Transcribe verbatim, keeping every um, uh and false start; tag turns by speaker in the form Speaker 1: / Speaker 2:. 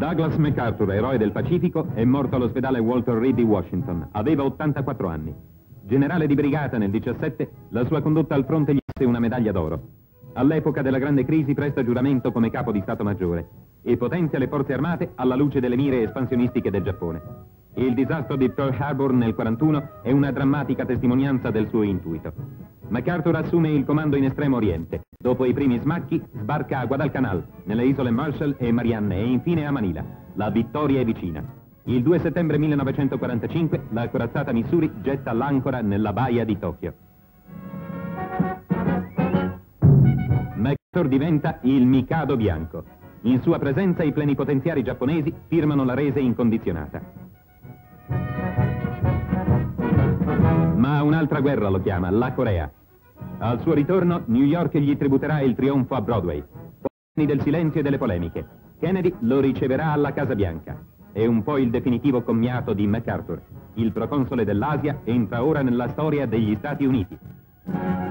Speaker 1: Douglas MacArthur, eroe del Pacifico, è morto all'ospedale Walter Reed di Washington. Aveva ottantaquattro anni. Generale di brigata nel diciassette, la sua condotta al fronte gli visse una medaglia d'oro. All'epoca della grande crisi presta giuramento come capo di Stato Maggiore e potenzia le forze armate alla luce delle mire espansionistiche del Giappone. Il disastro di Pearl Harbor nel quarantuno è una drammatica testimonianza del suo intuito. MacArthur assume il comando in Estremo Oriente. Dopo i primi smacchi, sbarca a Guadalcanal, nelle isole Marshall e Marianne e infine a Manila. La vittoria è vicina. Il due settembre millenovecentoquarantacinque la corazzata Missouri getta l'ancora nella baia di Tokyo. MacArthur diventa il Mikado bianco. In sua presenza i plenipotenziari giapponesi firmano la rese incondizionata. Ma un'altra guerra lo chiama, la Corea. Al suo ritorno, New York gli tributerà il trionfo a Broadway. Anni del silenzio e delle polemiche. Kennedy lo riceverà alla Casa Bianca. È un po' il definitivo commiato di MacArthur. Il proconsole dell'Asia entra ora nella storia degli Stati Uniti.